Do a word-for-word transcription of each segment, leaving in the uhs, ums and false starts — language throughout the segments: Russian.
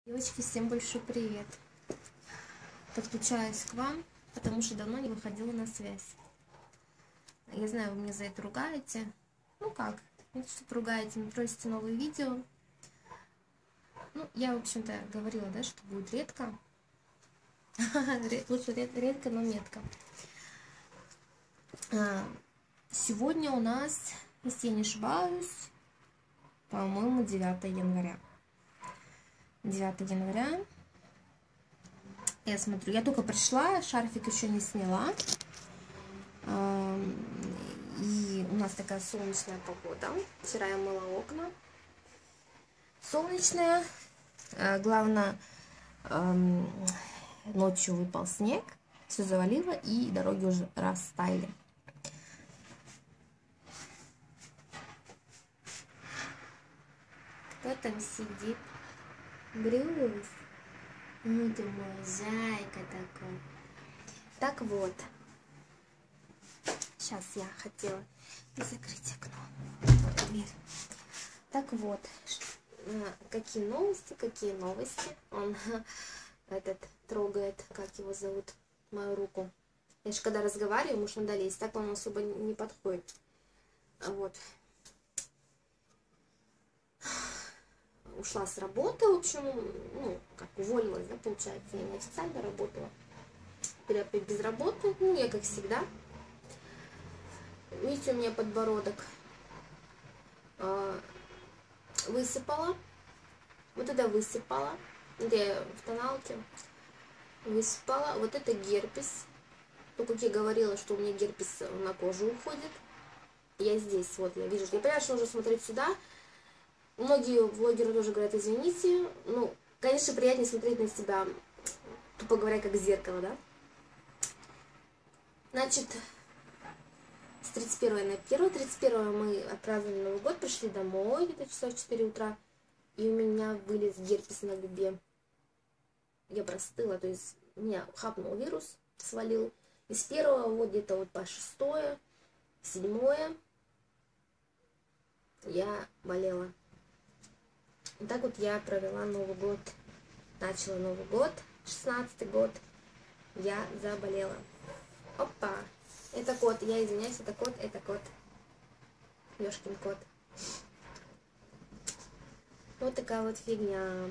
Девочки, всем большой привет! Подключаюсь к вам, потому что давно не выходила на связь. Я знаю, вы меня за это ругаете. Ну как, не то, что ругаете, не просите новые видео. Ну, я, в общем-то, говорила, да, что будет редко. Лучше редко, но метко. Сегодня у нас, если я не ошибаюсь, по-моему, девятое января. девятое января. Я смотрю, я только пришла, шарфик еще не сняла. И у нас такая солнечная погода. Вчера я мыла окна. Солнечная. Главное, ночью выпал снег, все завалило, и дороги уже растаяли. Кто там сидит? Брюс. Ну ты мой зайка такой. Так вот. Сейчас я хотела закрыть окно. Вот дверь. Так вот. Какие новости, какие новости. Он этот трогает, как его зовут, мою руку. Я же когда разговариваю, может надо лезть. Так он особо не подходит. Вот. Ушла с работы, в общем, ну, как уволилась, да, получается, я неофициально работала. Теперь опять без работы, ну, я как всегда. Видите, у меня подбородок высыпала, вот это высыпала, где в тоналке высыпала, вот это герпес. То, как я говорила, что у меня герпес на кожу уходит, я здесь, вот, я вижу, я понимаю, что нужно смотреть сюда. Многие блогеры тоже говорят, извините, ну, конечно, приятнее смотреть на себя, тупо говоря, как зеркало, да? Значит, с тридцать первого на первое, тридцать первого мы отпраздновали Новый год, пришли домой где-то часов в четыре утра, и у меня вылез герпес на губе. Я простыла, то есть меня хапнул вирус, свалил. И с первого вот где-то вот по шестое, седьмое я болела. Вот так вот я провела Новый год, начала Новый год, шестнадцатый год, я заболела. Опа! Это кот, я извиняюсь, это кот, это кот. Ёшкин кот. Вот такая вот фигня.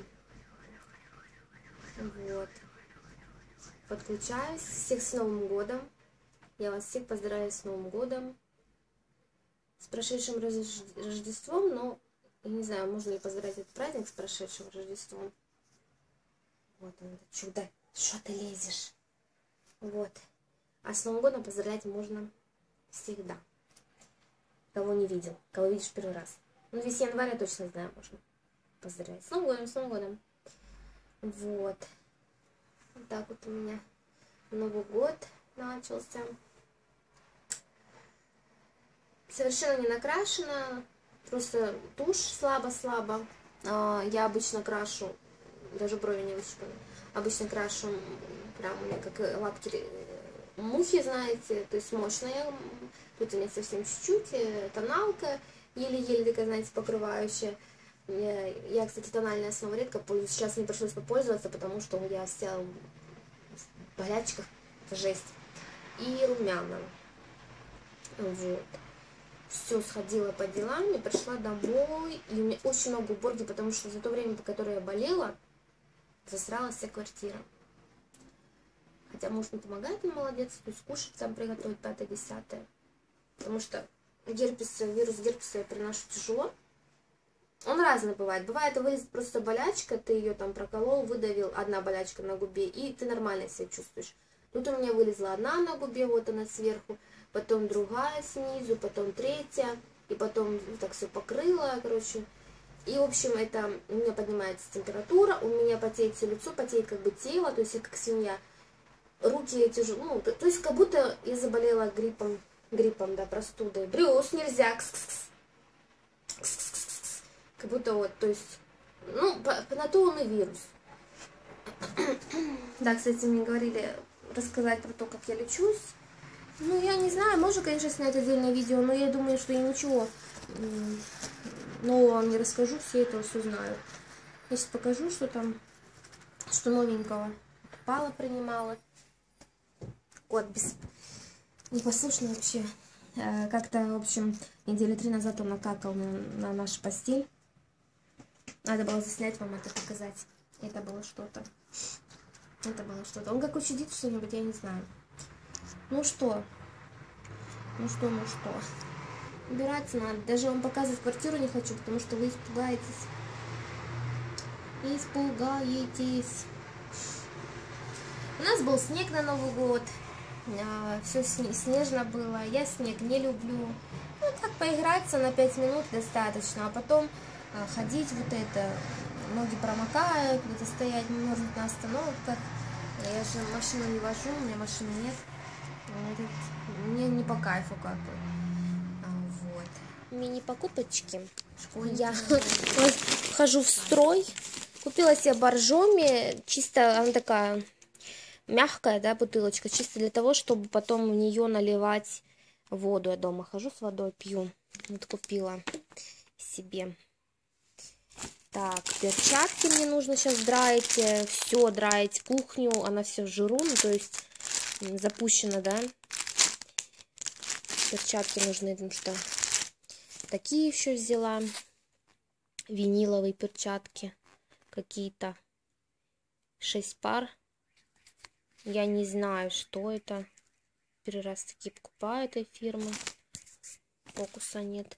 Вот. Подключаюсь. Всех с Новым годом. Я вас всех поздравляю с Новым годом. С прошедшим Рождеством, но я не знаю, можно ли поздравить этот праздник с прошедшим Рождеством. Вот он, это чудо. Что ты лезешь? Вот. А с Новым годом поздравлять можно всегда. Кого не видел, кого видишь первый раз. Ну, весь январь я точно знаю, можно поздравить. С Новым годом, с Новым годом. Вот. Вот так вот у меня Новый год начался. Совершенно не накрашена. Просто тушь слабо-слабо. Я обычно крашу, даже брови не выщипаны. Обычно крашу прям у меня как лапки мухи, знаете, то есть мощная. Тут у меня совсем чуть-чуть, тоналка, еле-еле такая, знаете, покрывающая. Я, я, кстати, тональной основой редко пользуюсь. Сейчас мне пришлось попользоваться, потому что я вся в болячках, это жесть. И румяна. Вот. Все, сходила по делам, я пришла домой, и у меня очень много уборки, потому что за то время, по которое я болела, засралась вся квартира. Хотя муж мне помогает, он молодец, то есть кушать сам приготовить пятое-десятое. Потому что герпес, вирус герпеса я переношу тяжело. Он разный бывает. Бывает, вылезет просто болячка, ты ее там проколол, выдавил, одна болячка на губе, и ты нормально себя чувствуешь. Тут у меня вылезла одна на губе, вот она сверху, потом другая снизу, потом третья, и потом так все покрыло, короче. И, в общем, это у меня поднимается температура, у меня потеет все лицо, потеет как бы тело, то есть я как свинья. Руки тяжело, ну, то, то есть как будто я заболела гриппом, гриппом, да, простудой. Брюс, нельзя, кс-кс-кс. Кс-кс-кс. Как будто вот, то есть, ну, по, по на то он и вирус. Да, кстати, мне говорили рассказать про то, как я лечусь. Ну, я не знаю, можно, конечно, снять отдельное видео, но я думаю, что я ничего нового вам не расскажу, все это все знают. Я сейчас покажу, что там что новенького покупала, принимала. Кот без... непослушный вообще. Как-то, в общем, недели три назад он накакал на, на нашу постель. Надо было заснять вам это, показать. Это было что-то. Это было что-то. Он как учудит что-нибудь, я не знаю. Ну что? Ну что, ну что? Убираться надо. Даже вам показывать квартиру не хочу, потому что вы испугаетесь. Испугаетесь. У нас был снег на Новый год. Все снежно было. Я снег не люблю. Ну, так поиграться на пять минут достаточно. А потом ходить вот это. Ноги промокают, где-то стоять, мерзнуть на остановках. Я же машину не вожу, у меня машины нет. Этот, мне не по кайфу как бы. Вот. Мини-покупочки. Я вхожу в строй. Купила себе боржоми. Чисто она такая мягкая, да, бутылочка. Чисто для того, чтобы потом в нее наливать воду. Я дома хожу с водой, пью. Вот купила себе. Так, перчатки мне нужно сейчас драить, все драить кухню, она все в жиру, ну, то есть запущена, да. Перчатки нужны, потому что такие еще взяла, виниловые перчатки какие-то, шесть пар. Я не знаю, что это, первый раз такие покупаю этой фирмы, фокуса нет.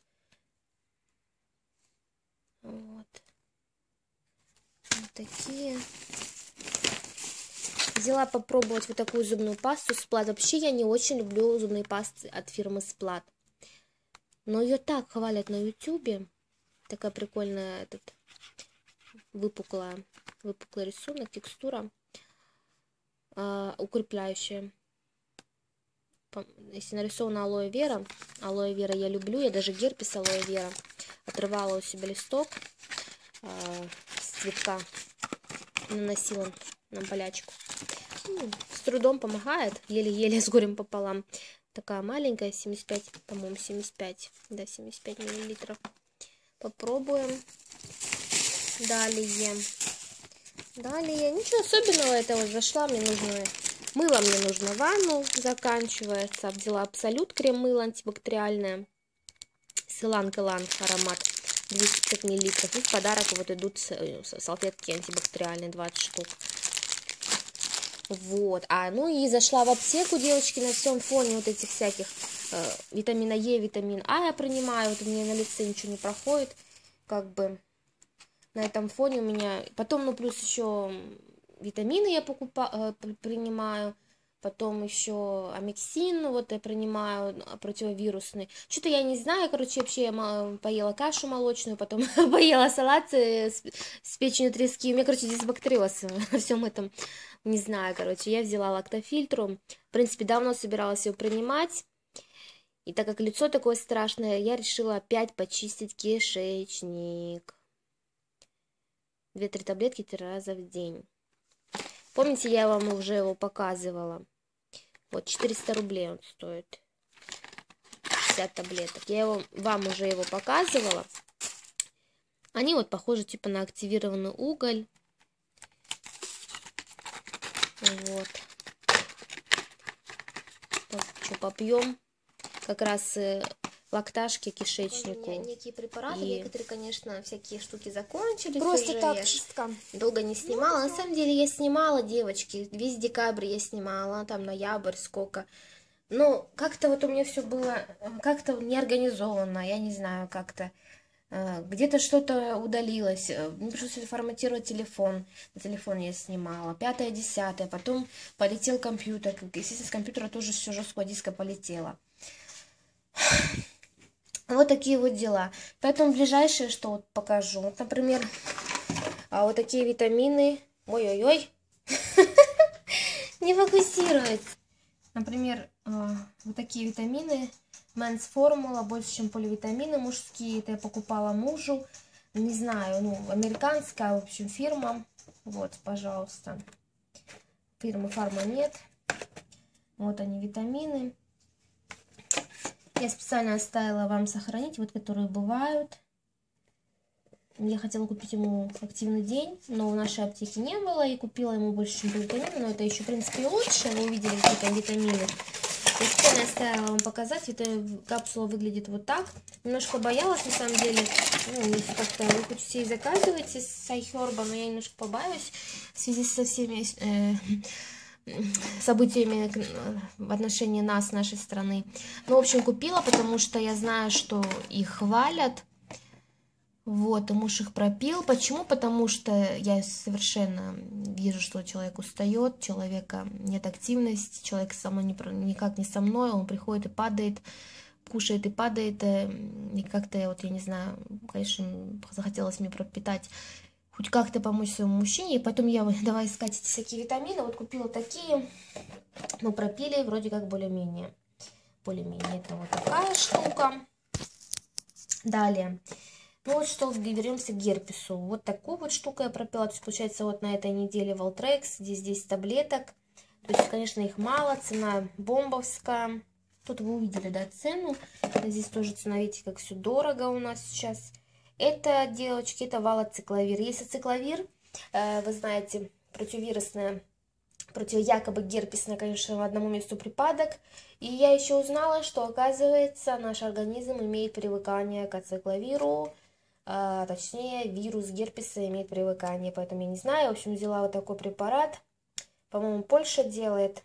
Вот. Вот такие. Взяла попробовать вот такую зубную пасту Сплат. Вообще я не очень люблю зубные пасты от фирмы Сплат. Но ее так хвалят на ютубе. Такая прикольная, этот, выпуклая, выпуклый рисунок, текстура. Э, укрепляющая. Если нарисована алоэ вера. Алоэ вера я люблю. Я даже герпес алоэ вера. Отрывала у себя листок. Э, с цветка. Наносила на болячку. Ну, с трудом помогает. Еле-еле с горем пополам. Такая маленькая, семьдесят пять, по-моему, семьдесят пять. Да, семьдесят пять миллилитров. Попробуем. Далее. Далее. Ничего особенного этого зашла. Мне нужно мыло, мне нужно ванну. Заканчивается. Взяла Абсолют крем мыло антибактериальное. Силан-Калан аромат. двести пятьдесят миллилитров. И в подарок вот идут салфетки антибактериальные, двадцать штук. Вот. А, ну и зашла в аптеку, девочки, на всем фоне вот этих всяких э, витамина Е, витамин А я принимаю. Вот у меня на лице ничего не проходит. Как бы на этом фоне у меня... Потом, ну, плюс еще витамины я покупаю, э, принимаю. Потом еще амексин, вот я принимаю противовирусный. Что-то я не знаю, короче, вообще я поела кашу молочную, потом поела салат с, с печенью трески. У меня, короче, дисбактериоз во всем этом. Не знаю, короче, я взяла лактофильтру. В принципе, давно собиралась его принимать. И так как лицо такое страшное, я решила опять почистить кишечник. Две-три таблетки три раза в день. Помните, я вам уже его показывала? Вот, четыреста рублей он стоит. пятьдесят таблеток. Я его, вам уже его показывала. Они вот похожи типа на активированный уголь. Вот. Так, что, попьем? Как раз э, лакташки кишечнику. Некие препараты, и... некоторые, конечно, всякие штуки закончились. Просто уже. Так, я чистка. Долго не снимала. Ну, на самом деле я снимала, девочки. Весь декабрь я снимала, там ноябрь, сколько. Но как-то вот у меня все было как-то неорганизованно. Я не знаю, как-то. Где-то что-то удалилось, мне пришлось форматировать телефон, на телефон я снимала, пятое, десятое, потом полетел компьютер, естественно, с компьютера тоже все жесткого диска полетело. Вот такие вот дела. Поэтому ближайшее, что вот покажу, вот, например, вот такие витамины, ой-ой-ой, не фокусируется. Например, вот такие витамины. Men's формула, больше, чем поливитамины мужские. Это я покупала мужу. Не знаю, ну, американская, в общем, фирма. Вот, пожалуйста. Фирмы Фарма нет. Вот они, витамины. Я специально оставила вам сохранить, вот, которые бывают. Я хотела купить ему активный день, но в нашей аптеке не было, и купила ему больше, чем витамины, но это еще, в принципе, и лучше. Вы увидели, какие там витамины. Естественно, я оставила вам показать. Это капсула выглядит вот так. Немножко боялась, на самом деле. Ну, если как-то вы хоть все и заказываете с iHerb, но я немножко побаиваюсь в связи со всеми э, событиями в отношении нас, нашей страны. Ну, в общем, купила, потому что я знаю, что их хвалят. Вот, и муж их пропил. Почему? Потому что я совершенно вижу, что человек устает, человека нет активности, человек со мной не, никак не со мной, он приходит и падает, кушает и падает, и как-то, вот я не знаю, конечно, захотелось мне пропитать, хоть как-то помочь своему мужчине, и потом я давай искать эти всякие витамины, вот купила такие, ну, пропили, вроде как более-менее, более-менее, это вот такая штука. Далее. Ну вот что, вернемся к герпесу. Вот такую вот штуку я пропила. То есть, получается, вот на этой неделе Волтрекс. Здесь десять таблеток. То есть, конечно, их мало. Цена бомбовская. Тут вы увидели, да, цену. Здесь тоже цена, видите, как все дорого у нас сейчас. Это, девочки, это валоцикловир. Если цикловир, вы знаете, противовирусная, против якобы герпесная, конечно, одному месту припадок. И я еще узнала, что, оказывается, наш организм имеет привыкание к ацикловиру. А, точнее, вирус герпеса имеет привыкание, поэтому я не знаю. В общем, взяла вот такой препарат. По-моему, Польша делает.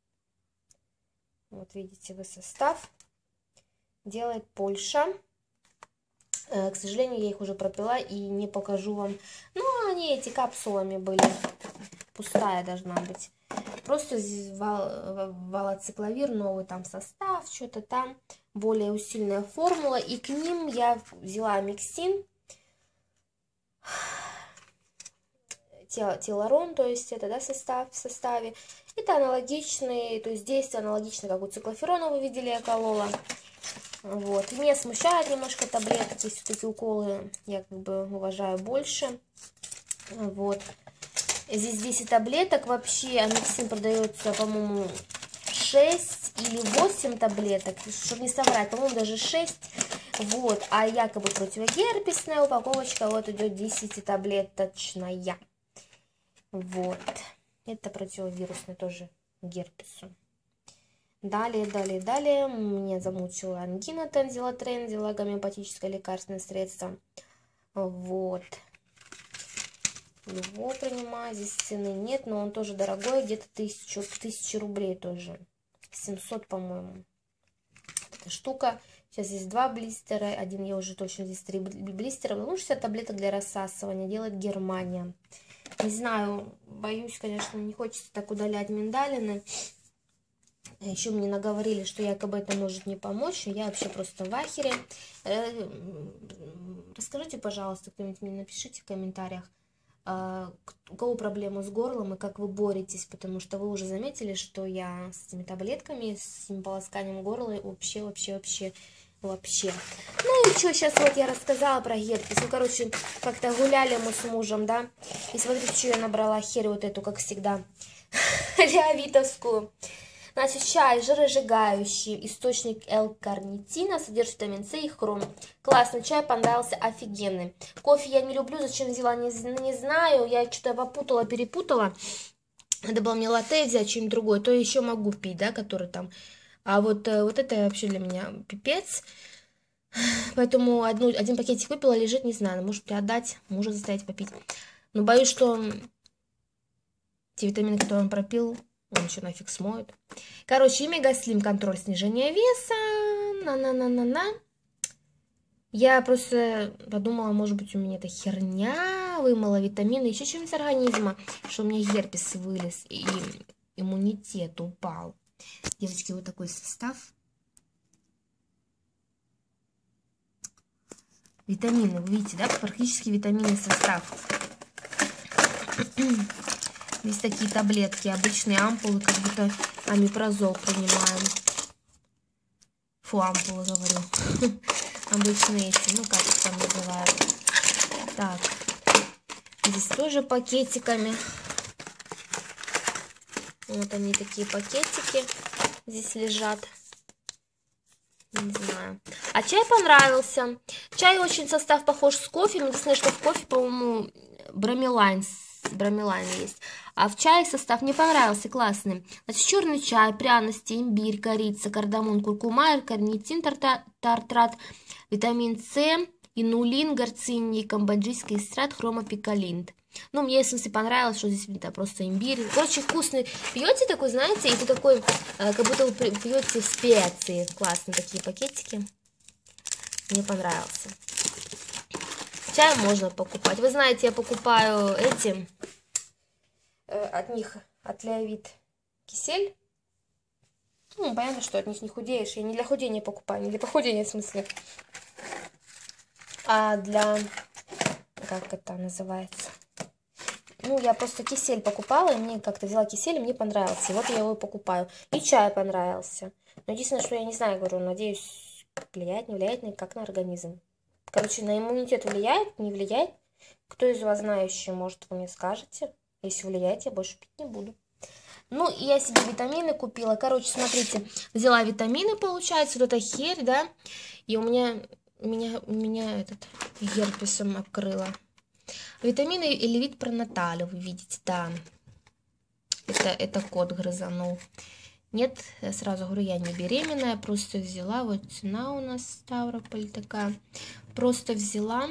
Вот видите вы состав. Делает Польша. Э, к сожалению, я их уже пропила и не покажу вам. Ну, они эти капсулами были. Пустая должна быть. Просто валоцикловир, новый там состав, что-то там. Более усиленная формула. И к ним я взяла Миксин. Теларон, то есть это, да, состав в составе. Это аналогичный, то есть действие аналогично, как у циклоферона, вы видели, я колола. Вот. Меня смущают немножко таблетки, все-таки уколы я как бы уважаю больше. Вот. Здесь десять таблеток, вообще Амиксин продается, по-моему, шесть или восемь таблеток, чтобы не соврать, по-моему, даже шесть. Вот, а якобы противогерпесная упаковочка вот идет десятитаблеточная. Вот, это противовирусный тоже герпесу. Далее, далее, далее, меня замучила ангина Тензила Трензила, гомеопатическое лекарственное средство. Вот. Его принимаю, здесь цены нет, но он тоже дорогой, где-то тысячу, тысячу рублей тоже. семьсот, по-моему. Эта штука. Сейчас здесь два блистера, один я уже точно, здесь три блистера. Ну, шестьдесят таблеток для рассасывания, делает Германия. Не знаю, боюсь, конечно, не хочется так удалять миндалины. Еще мне наговорили, что якобы это может не помочь, я вообще просто в ахере. Расскажите, пожалуйста, кто-нибудь мне напишите в комментариях, у кого проблемы с горлом и как вы боретесь, потому что вы уже заметили, что я с этими таблетками, с этим полосканием горла вообще, вообще, вообще, вообще. Ну и что, сейчас вот я рассказала про герпес. Ну, короче, как-то гуляли мы с мужем, да, и смотрите, что я набрала херь вот эту, как всегда, леовитовскую. Значит, чай жиросжигающий, источник L-карнитина, содержит витамин С и хром. Классный чай, понравился, офигенный. Кофе я не люблю, зачем взяла, не, не знаю, я что-то попутала, перепутала. Надо было мне латте взять, что-нибудь другое, то еще могу пить, да, который там. А вот, вот это вообще для меня пипец. Поэтому одну, один пакетик выпила, лежит, не знаю, может отдать, может заставить попить. Но боюсь, что те витамины, которые он пропил, он еще нафиг смоет. Короче, и Мегаслим, контроль снижения веса. На-на-на-на-на. Я просто подумала, может быть, у меня это херня. Вымыла витамины, еще чем-нибудь с организма. Что у меня герпес вылез и иммунитет упал. Девочки, вот такой состав. Витамины, вы видите, да? Практически витаминный состав. Здесь такие таблетки, обычные ампулы, как будто амипрозол принимаем. Фу, ампулы, говорю. Обычные эти, ну как их там называют. Так, здесь тоже пакетиками. Вот они, такие пакетики здесь лежат. Не знаю. А чай понравился. Чай очень состав похож с кофе. Единственное, что в кофе, по-моему, бромелайн, бромелайн есть. А в чае состав мне понравился, классный. Значит, черный чай, пряности, имбирь, корица, кардамон, куркума, карнитин, тартрат, витамин С, инулин, горциний, камбоджийский эстрад, хромопикалинт. Ну, мне, в смысле, понравилось, что здесь да, просто имбирь. Короче, вкусный. Пьете такой, знаете, и ты такой, как будто вы пьете специи. Классные такие пакетики. Мне понравился. Чай можно покупать. Вы знаете, я покупаю эти, э, от них, от Леовит кисель. Ну, понятно, что от них не худеешь. Я не для худения покупаю, не для похудения, в смысле. А для, как это называется? Ну, я просто кисель покупала, и мне как-то взяла кисель, и мне понравился. И вот я его покупаю. И чай понравился. Но единственное, что я не знаю, говорю, надеюсь, влияет, не влияет никак на организм. Короче, на иммунитет влияет, не влияет. Кто из вас знающий, может, вы мне скажете. Если влияет, я больше пить не буду. Ну, и я себе витамины купила. Короче, смотрите, взяла витамины, получается, вот эта херь, да. И у меня, меня, меня этот герпесом обкрыло. Витамины Элевит Пронаталь, вы видите, да. Это, это кот грызанул. Нет, я сразу говорю, я не беременная, просто взяла, вот цена у нас Ставрополь такая. Просто взяла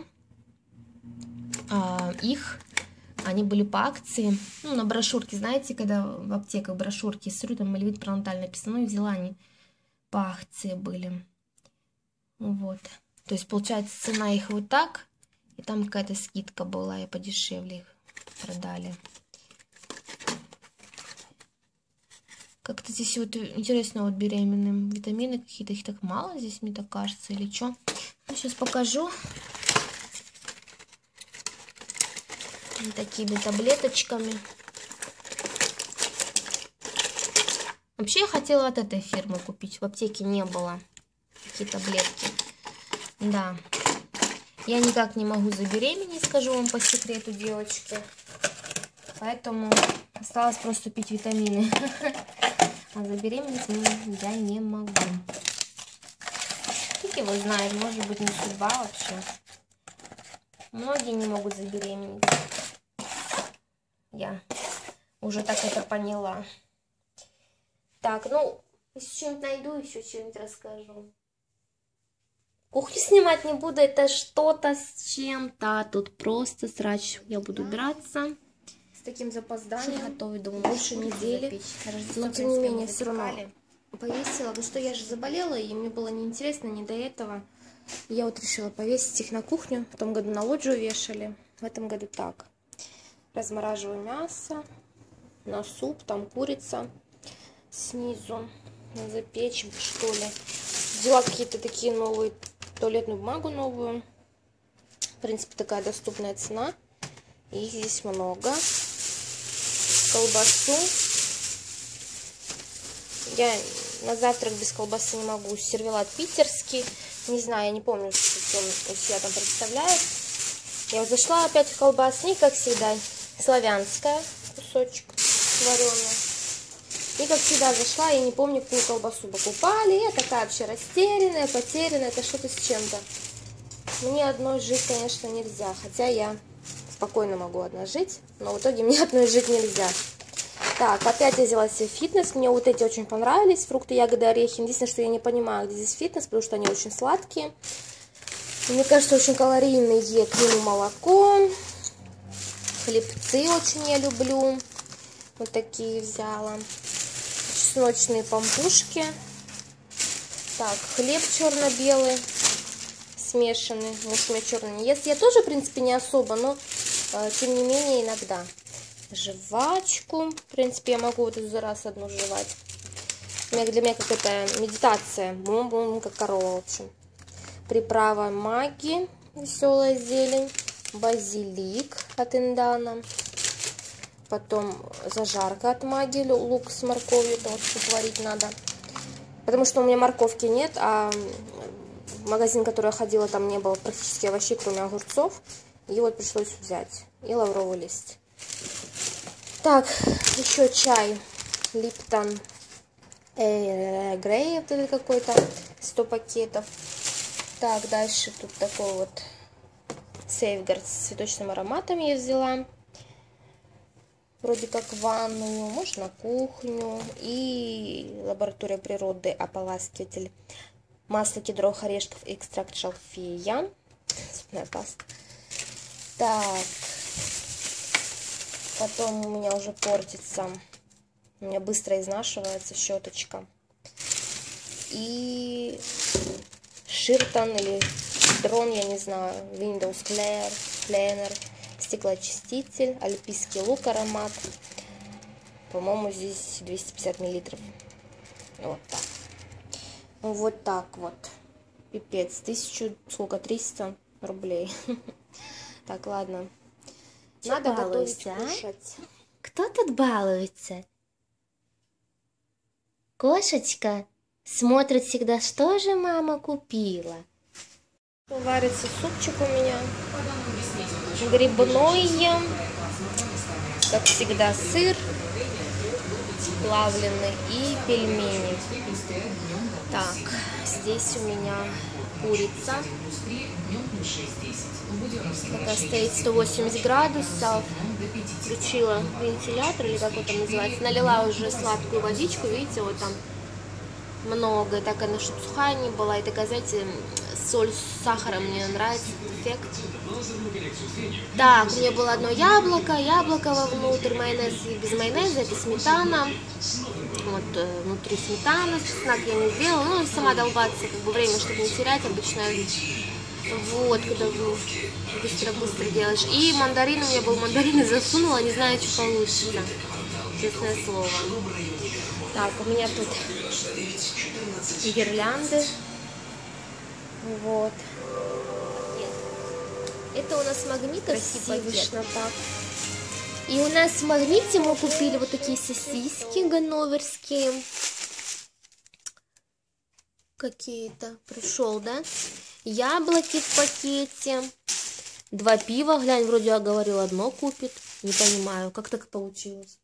а, их, они были по акции. Ну, на брошюрке, знаете, когда в аптеках брошюрки, смотрю, там Элевит Пронаталь написано, ну и взяла, они по акции были. Вот, то есть получается цена их вот так. И там какая-то скидка была, и подешевле их продали. Как-то здесь вот интересно, вот беременным витамины какие-то, их так мало здесь, мне так кажется, или что. Сейчас покажу. Такими таблеточками. Вообще я хотела от этой фирмы купить, в аптеке не было такие таблетки. Да. Я никак не могу забеременеть, скажу вам по секрету, девочки. Поэтому осталось просто пить витамины. А забеременеть я не могу. Фиг его знает, может быть, не судьба вообще. Многие не могут забеременеть. Я уже так это поняла. Так, ну, если что-нибудь найду, еще что-нибудь расскажу. Кухню снимать не буду, это что-то с чем-то. Тут просто срач. Я буду убираться. С таким запозданием. Готовить, думаю, больше недели. Но тем не менее, все равно повесила. Потому что я же заболела, и мне было неинтересно, не до этого. Я вот решила повесить их на кухню. В том году на лоджию вешали. В этом году так. Размораживаю мясо. На суп, там курица снизу. Запечь, что ли. Взяла какие-то такие новые, туалетную бумагу новую. В принципе, такая доступная цена. Их здесь много. Колбасу. Я на завтрак без колбасы не могу. Сервелат питерский. Не знаю, я не помню, что он из себя там представляет. Я вот зашла опять в колбасник, как всегда. Славянская кусочек вареный. И как всегда зашла, я не помню, какую колбасу покупали. Я такая вообще растерянная, потерянная. Это что-то с чем-то. Мне одной жить, конечно, нельзя. Хотя я спокойно могу одна жить. Но в итоге мне одной жить нельзя. Так, опять я взяла себе фитнес. Мне вот эти очень понравились. Фрукты, ягоды, орехи. Единственное, что я не понимаю, где здесь фитнес, потому что они очень сладкие. Мне кажется, очень калорийные. К нему молоко. Хлебцы очень я люблю. Вот такие взяла. Чесночные пампушки. Так, хлеб черно-белый. Смешанный. Муж у меня черный не ест. Я тоже, в принципе, не особо, но э, тем не менее иногда. Жвачку. В принципе, я могу вот за раз одну жевать. Для меня какая-то медитация. Бум-бум, как корова, в общем. Приправа Магги. Веселая зелень. Базилик от Индана. Потом зажарка от Магги, лук с морковью, потому что варить надо. Потому что у меня морковки нет, а в магазин, в который я ходила, там не было практически овощей, кроме огурцов. И вот пришлось взять. И лавровый лист. Так, еще чай Липтон э, Грей, вот этот какой-то, сто пакетов. Так, дальше тут такой вот Сейфгард с цветочным ароматом я взяла. Вроде как ванную, можно кухню. И лаборатория природы ополаскиватель. Масло кедровых орешков, экстракт шалфея. Зубная паста. Так. Потом у меня уже портится. У меня быстро изнашивается щеточка. И Ширтон или дрон, я не знаю. Windows Cleaner. Стеклоочиститель. Альпийский лук аромат. По-моему, здесь двести пятьдесят миллилитров. Вот так. Вот так вот. Пипец. Тысячу, сколько? триста рублей. Так, ладно. Надо готовить, кушать. Кто тут балуется? Кошечка смотрит всегда, что же мама купила. Варится супчик у меня. Грибной. Как всегда, сыр плавленый и пельмени. Так, здесь у меня курица. Пока стоит сто восемьдесят градусов. Включила вентилятор, или как он там называется. Налила уже сладкую водичку. Видите, вот там много. И так она, чтобы сухая не была. И такая, знаете, соль с сахаром мне нравится этот эффект. Так, у меня было одно яблоко. Яблоко вовнутрь. Майонез без майонеза. Это сметана. Вот э, внутри сметана. Чеснок я не сделала. Ну, сама долбаться, как бы время, чтобы не терять. Обычно вот, когда вы быстро-быстро делаешь. И мандарин, у меня был мандарин, и засунула, не знаю, что получится. Честное слово. Так, у меня тут гирлянды. Вот. Это у нас магнит, красиво вышло так. И у нас в магните мы купили вот такие сосиски ганноверские. Какие-то. Пришел, да? Яблоки в пакете. Два пива. Глянь, вроде я говорил, одно купит. Не понимаю, как так получилось.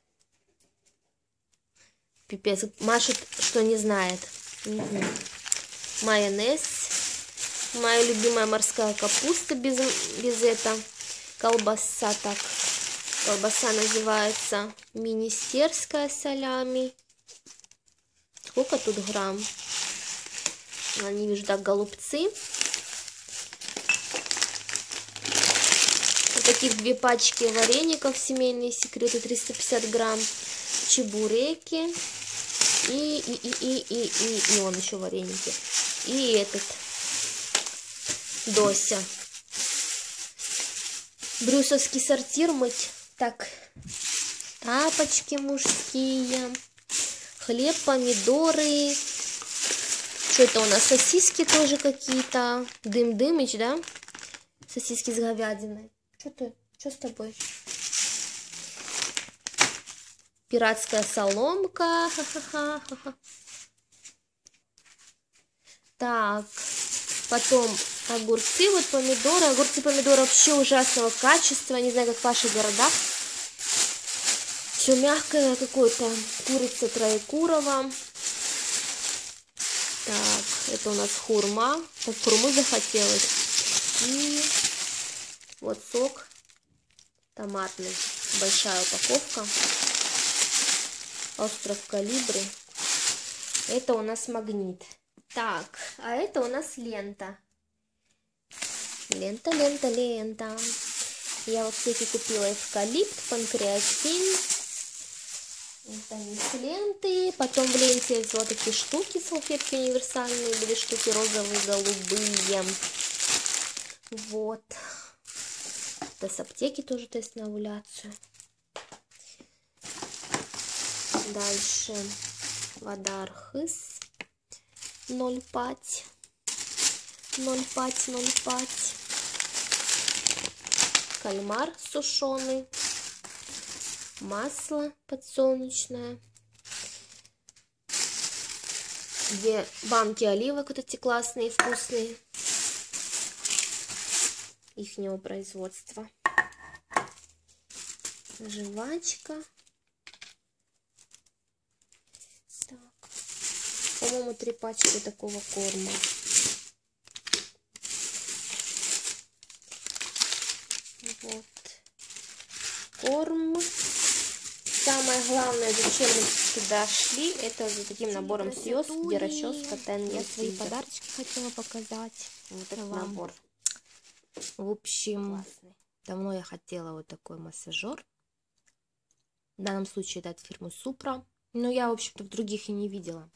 Пипец. Машет, что не знает. Угу. Майонез. Моя любимая морская капуста без, без этого. Колбаса так. Колбаса называется министерская солями. Сколько тут грамм? Я не вижу, так, голубцы. Вот таких две пачки вареников, семейные секреты, триста пятьдесят грамм. Чебуреки. И, и, и, и, и, и, и вон еще вареники. И этот. Дося. Брюсовский сортир мыть. Так. Тапочки мужские. Хлеб, помидоры. Что это у нас? Сосиски тоже какие-то. Дым-дымыч, да? Сосиски с говядиной. Что ты? Что с тобой? Пиратская соломка. Ха-ха-ха. Так. Потом огурцы, вот помидоры. Огурцы, помидоры вообще ужасного качества. Не знаю, как в ваших городах. Все мягкое какое-то. Курица троекурова. Так, это у нас хурма. Так, хурмы захотелось. И вот сок томатный. Большая упаковка. Остров Калибри. Это у нас магнит. Так, а это у нас лента. Лента, лента, лента. Я вот всякие купила эвкалипт, панкреатин. Это не ленты. Потом в ленте я взяла такие штуки, салфетки универсальные. Были штуки розовые, голубые. Вот. Это с аптеки тоже тест на овуляцию. Дальше вода Архыз. ноль пять. ноль пять, ноль пять. Кальмар сушеный. Масло подсолнечное. Две банки оливок вот эти классные, вкусные. Ихнего производства. Жвачка. Так. по-моему, три пачки такого корма. Вот. Корм. Самое главное, зачем мы сюда шли, это за таким набором слез, где расческа Тен. Я свои подарочки хотела показать. Вот этот вам. набор. В общем, Классный. давно я хотела вот такой массажер. В данном случае это от фирмы Супра. Но я, в общем-то, в других и не видела.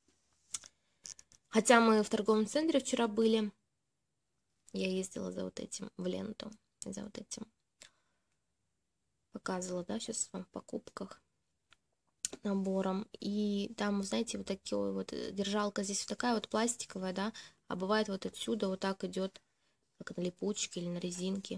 Хотя мы в торговом центре вчера были. Я ездила за вот этим в ленту. За вот этим. Показывала, да, сейчас вам в покупках набором. И там, знаете, вот такой вот держалка здесь вот такая вот пластиковая, да. А бывает вот отсюда вот так идет, как на липучке или на резинке.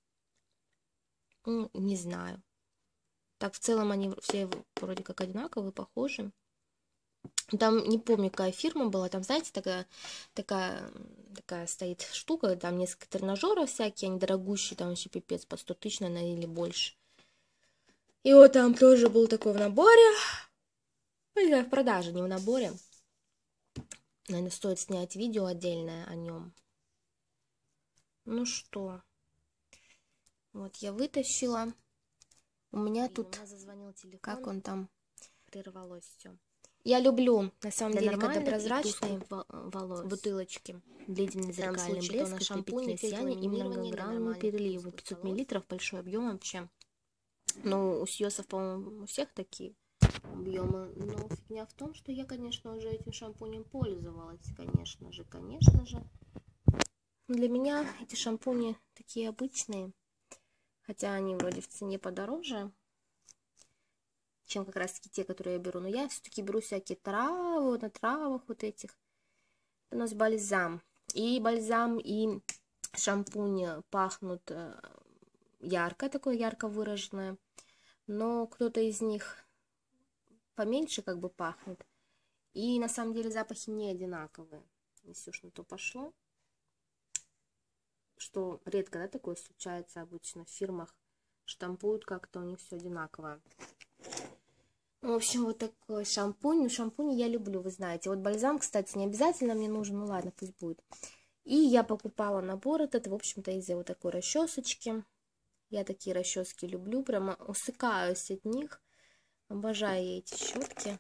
Ну, не знаю. Так, в целом они все вроде как одинаковые, похожи. Там не помню, какая фирма была. Там, знаете, такая, такая, такая стоит штука. Там несколько тренажеров всякие, они дорогущие. Там вообще пипец, по сто тысяч, наверное, или больше. И вот там тоже был такой в наборе. Ну, не знаю, в продаже, не в наборе. Наверное, стоит снять видео отдельное о нем. Ну что. Вот я вытащила. У меня Блин, тут, у зазвонил телефон. Как он там, прервалось все. Я люблю, на самом Для деле, когда прозрачные волос. Бутылочки. Длительный зеркальный блеск, на шампуне, сияние и многогранные переливы. пятьсот миллилитров, большой объем вообще. Ну, у Сьосов, по-моему, у всех такие объемы. Но фигня в том, что я, конечно, уже этим шампунем пользовалась. Конечно же, конечно же. Для меня эти шампуни такие обычные. Хотя они вроде в цене подороже, чем как раз таки те, которые я беру. Но я все-таки беру всякие травы, вот на травах вот этих. У нас бальзам. И бальзам, и шампунь пахнут ярко, такое ярко выраженное. Но кто-то из них поменьше как бы пахнет. И на самом деле запахи не одинаковые. Если уж на то пошло. Что редко, да, такое случается обычно в фирмах. Штампуют как-то, у них все одинаково. В общем, вот такой шампунь. Ну, шампунь я люблю, вы знаете. Вот бальзам, кстати, не обязательно мне нужен. Ну ладно, пусть будет. И я покупала набор этот, в общем-то, из-за вот такой расчесочки. Я такие расчески люблю. Прямо усыкаюсь от них. Обожаю я эти щетки.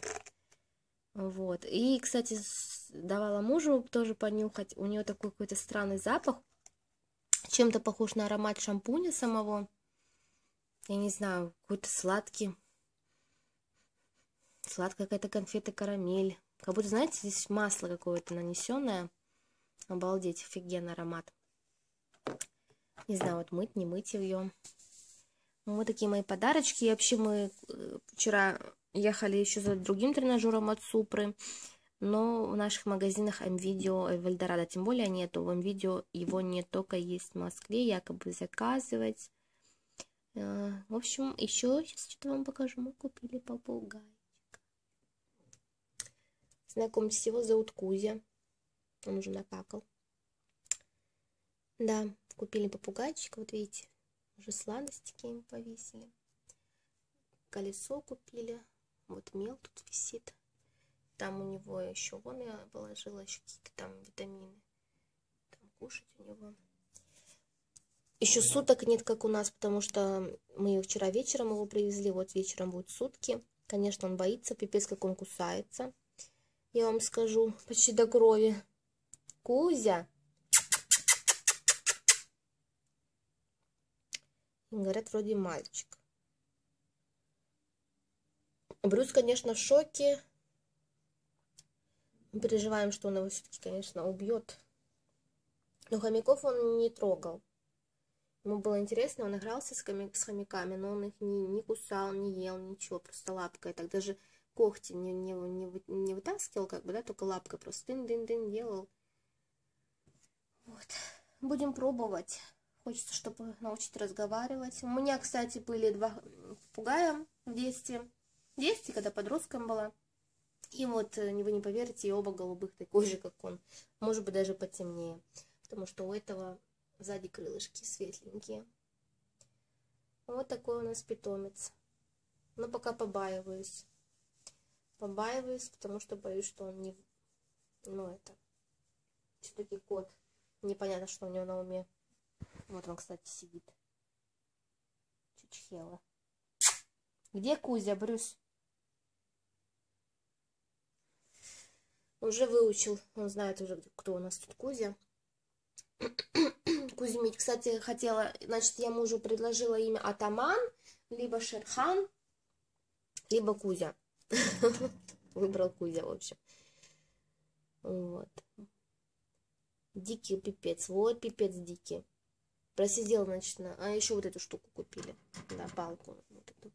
Вот. И, кстати, давала мужу тоже понюхать. У нее такой какой-то странный запах. Чем-то похож на аромат шампуня самого. Я не знаю, какой-то сладкий. Сладкая какая-то конфета, карамель. Как будто, знаете, здесь масло какое-то нанесенное. Обалдеть, офигенный аромат. Не знаю, вот мыть, не мыть ее. Вот такие мои подарочки. И вообще мы вчера ехали еще за другим тренажером от Супры. Но в наших магазинах МВидео и в Эльдорадо тем более нету. В МВидео его нет, только есть в Москве. Якобы заказывать. В общем, еще сейчас что-то вам покажу. Мы купили попугайчика. Знакомьтесь, его зовут Кузя. Он уже накакал. Да, купили попугайчика. Вот видите, уже сладостики им повесили. Колесо купили. Вот мел тут висит. Там у него еще, вон я положила еще какие-то там витамины. Там кушать у него. Еще суток нет, как у нас, потому что мы вчера вечером его привезли. Вот вечером будут сутки. Конечно, он боится, пипец, как он кусается. Я вам скажу, почти до крови. Кузя. И говорят, вроде мальчик. Брюс, конечно, в шоке. Мы переживаем, что он его все-таки, конечно, убьет. Но хомяков он не трогал. Ему было интересно, он игрался с, хомя... с хомяками, но он их не, не кусал, не ел, ничего, просто лапкой. Так даже когти не, не, не, не вытаскивал, как бы, да, только лапкой просто дын-дын-дын делал. Вот. Будем пробовать. Хочется, чтобы научить разговаривать. У меня, кстати, были два попугая в детстве. В детстве, когда подростком была. И вот, вы не поверите, оба голубых такой же, как он. Может быть, даже потемнее. Потому что у этого сзади крылышки светленькие. Вот такой у нас питомец. Но пока побаиваюсь. побаиваюсь, потому что боюсь, что он не... Ну, это... Все-таки кот. Непонятно, что у него на уме. Вот он, кстати, сидит. Чучхела. Где Кузя, Брюс? Уже выучил. Он знает уже, кто у нас тут Кузя. Кузьмич, кстати, хотела... Значит, я мужу предложила имя Атаман, либо Шерхан, либо Кузя. Выбрал Кузя, в общем. Вот. Дикий пипец. Вот пипец дикий. Просидел, значит, на... А еще вот эту штуку купили. Да, палку. Вот эту.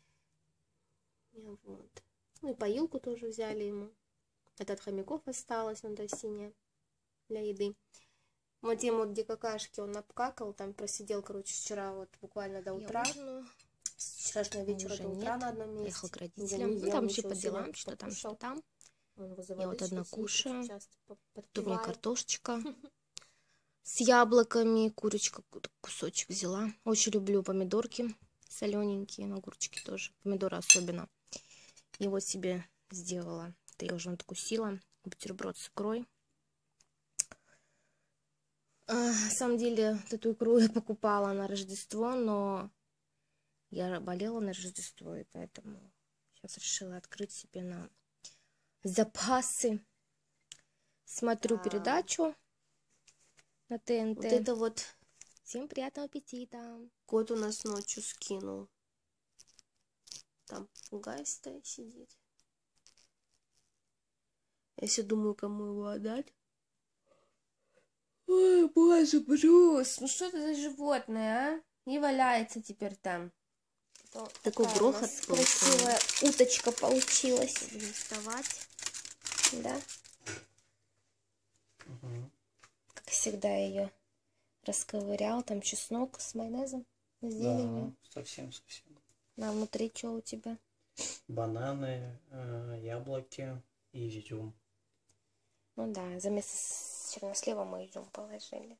Вот. Ну и поилку тоже взяли ему. Это от хомяков осталось, он да синяя для еды. Вот тем вот, где какашки он обкакал, там просидел, короче, вчера вот буквально до утра. С вчерашнего вечера до утра нет. На одном месте. Ехал к родителям. Ну, там еще по делам, что там, что там. Я вот одна кушаю. Тут у меня картошечка с яблоками, курочка кусочек взяла. Очень люблю помидорки солененькие, огурчики тоже, помидоры особенно. И вот себе сделала. Это я уже надкусила. Бутерброд с икрой. А, на самом деле, эту икру я покупала на Рождество, но я болела на Рождество, и поэтому сейчас решила открыть себе на запасы. Смотрю а... передачу на ТНТ. Вот это вот. Всем приятного аппетита. Кот у нас ночью скинул. Там попугай стоит, сидит. Я все думаю, кому его отдать. Ой, боже, Брюс, ну что это за животное, а? И валяется теперь там. Это такой грохот. Красивая уточка получилась. Будем вставать. Да? Угу. Как всегда ее расковырял. Там чеснок с майонезом, с зеленью. Да, совсем, совсем. А внутри что у тебя? Бананы, э, яблоки и изюм. Ну да, заместо чернослива мы изюм положили.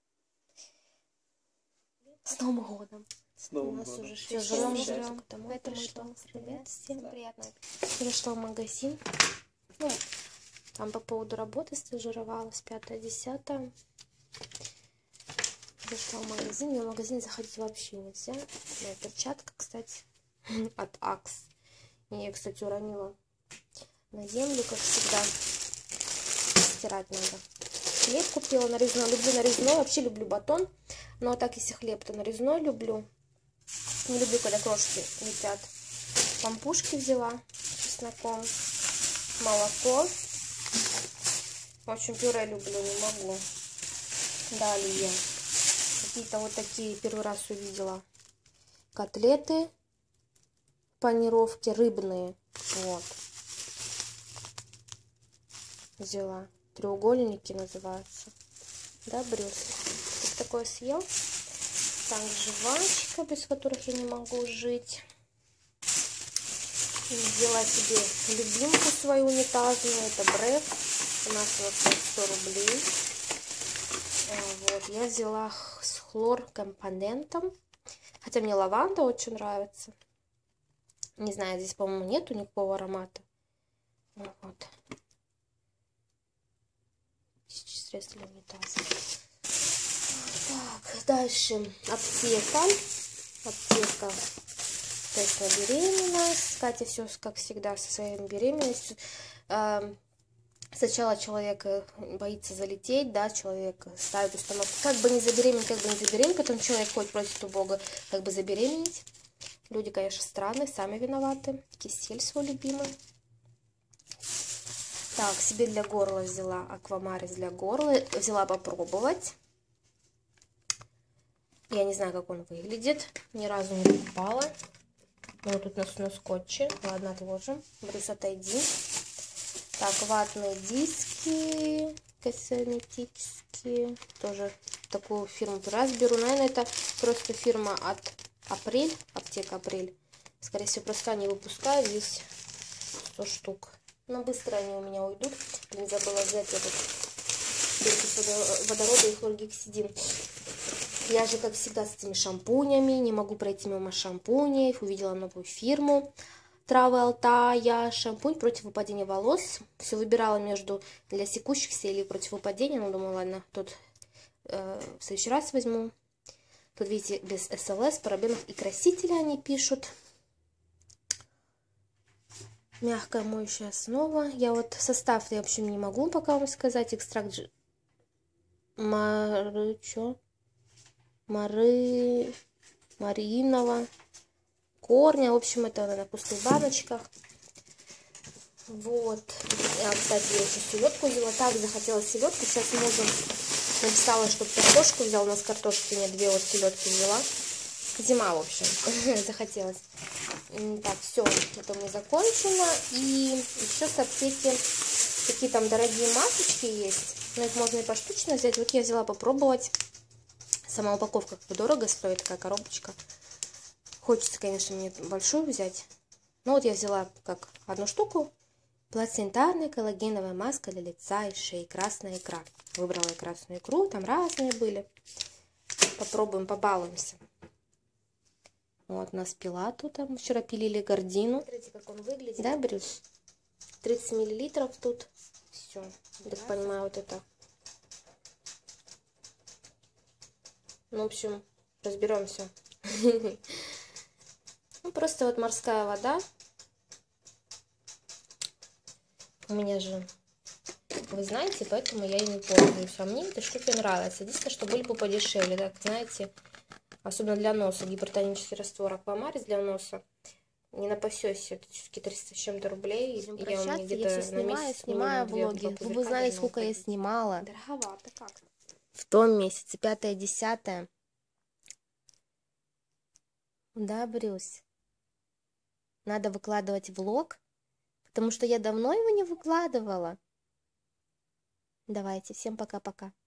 С Новым годом! С Новым У нас годом. уже все жрем, жрем. Поэтому привет, всем да. Приятного. Пришла в магазин. Ну, там по поводу работы стажировалась, пятое-десятое. Зашла в магазин, и в магазин заходить вообще нельзя. Моя перчатка, кстати, от Акс. Я ее, кстати, уронила на землю, как всегда. Стирать надо. Хлеб купила нарезной. Люблю нарезной. Вообще люблю батон. Но так, если хлеб, то нарезной люблю. Не люблю, когда крошки летят. Пампушки взяла с чесноком. Молоко. В общем, пюре люблю, не могу. Далее. Какие-то вот такие первый раз увидела. Котлеты. Панировки рыбные. Вот. Взяла. Треугольники называются. Да, Брюс? Ты такое съел? Так, жвачка, без которых я не могу жить. Взяла себе любимку свою унитазную. Это Бреф. У нас вот сто рублей. Вот. Я взяла с хлор-компонентом. Хотя мне лаванда очень нравится. Не знаю, здесь, по-моему, нету никакого аромата. Вот. Средства для унитаза. Так, дальше аптека. Аптека. Тест на беременность. Катя все, как всегда, со своей беременностью. Сначала человек боится залететь, да, человек ставит установку, как бы не забеременеть, как бы не забеременеть, потом человек хоть просит у Бога, как бы забеременеть. Люди, конечно, странные, сами виноваты. Кисель свой любимый. Так, себе для горла взяла Аквамарис для горла. Взяла попробовать. Я не знаю, как он выглядит. Ни разу не покупала. Вот тут у нас на скотче. Ладно, отложим. Брюс, отойди. Так, ватные диски косметические. Тоже такую фирму раз беру. Наверное, это просто фирма от Апрель. Аптека Апрель. Скорее всего, просто они выпускают здесь сто штук. Но быстро они у меня уйдут. Блин, забыла взять этот перекись водорода и хлоргексидин. Я же, как всегда, с этими шампунями. Не могу пройти мимо шампуней. Увидела новую фирму. травы Алтая, шампунь против выпадения волос. Все выбирала между для секущихся или против выпадения. Ну, думаю, ладно, тут э, в следующий раз возьму. Тут, видите, без эс эл эс, парабенов и красителя они пишут. Мягкая моющая основа. Я вот состав, я, в общем, не могу пока вам сказать. Экстракт ж... Мары... Чё? Мары... Мариинова. Корня. В общем, это на пустых баночках. Вот. Я, кстати, я еще селедку взяла. Так, захотелось селедку. Сейчас мужу написала, чтобы картошку взял. У нас картошки нет. Две вот селедки взяла. Зима, в общем. Захотелось. Так, все. Это мы закончила. И еще с аптеки такие там дорогие масочки есть. Но их можно и поштучно взять. Вот я взяла попробовать. Сама упаковка как бы дорого стоит. Такая коробочка. Хочется, конечно, мне большую взять. Но вот я взяла как одну штуку. Плацентарная коллагеновая маска для лица и шеи. Красная икра. Выбрала я красную икру. Там разные были. Попробуем, побалуемся. Вот у нас пила тут. Там вчера пилили гордину. Смотрите, как он выглядит. Да, Брюс? тридцать миллилитров тут. Все. Я так понимаю, вот это. Ну, в общем, разберемся. Ну, просто вот морская вода. У меня же, вы знаете, поэтому я и не пользуюсь. А мне эта штука нравится. Единственное, что были бы подешевле. Так, знаете, особенно для носа. Гипертонический раствор Аквамарис для носа. Не напасешься. Это все-таки триста с чем-то рублей. Будем Я у меня прощаться. Я где-то все на снимаю, месяц снимаю минимум влоги. два Вы пузырька знаете, должно сколько я уходить. снимала? Дороговато как? В том месяце, пятое-десятое. Да, Брюс? Надо выкладывать влог, потому что я давно его не выкладывала. Давайте, всем пока-пока.